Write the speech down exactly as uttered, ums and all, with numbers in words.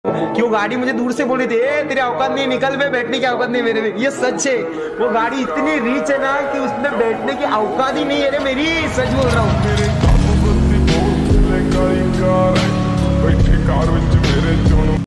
कि वो गाड़ी मुझे दूर से बोल रही थी, ए तेरे औकात नहीं, निकल बे, बैठने की औकात नहीं मेरे में। ये सच है, वो गाड़ी इतनी रीच है ना कि उसमें बैठने की औकात ही नहीं है रे मेरी, सच बोल रहा हूँ।